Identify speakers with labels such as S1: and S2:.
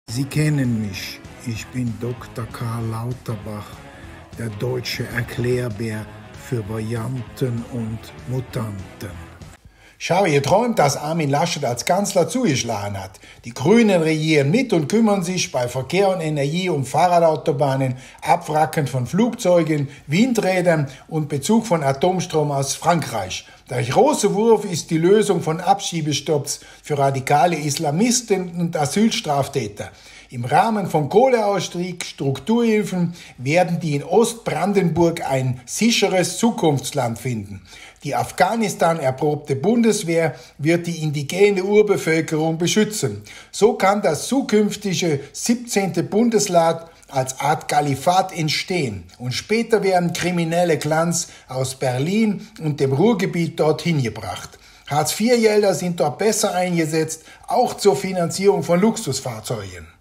S1: Sie kennen mich, ich bin Dr. Karl Lauterbach, der deutsche Erklärbär für Varianten und Mutanten.
S2: Schau, ihr träumt, dass Armin Laschet als Kanzler zugeschlagen hat. Die Grünen regieren mit und kümmern sich bei Verkehr und Energie um Fahrradautobahnen, Abwracken von Flugzeugen, Windrädern und Bezug von Atomstrom aus Frankreich. Der große Wurf ist die Lösung von Abschiebestopps für radikale Islamisten und Asylstraftäter. Im Rahmen von Kohleausstieg, Strukturhilfen werden die in Ostbrandenburg ein sicheres Zukunftsland finden. Die Afghanistan erprobte Bundeswehr wird die indigene Urbevölkerung beschützen. So kann das zukünftige 17. Bundesland als Art Kalifat entstehen und später werden kriminelle Clans aus Berlin und dem Ruhrgebiet dorthin gebracht. Hartz-IV-Gelder sind dort besser eingesetzt, auch zur Finanzierung von Luxusfahrzeugen.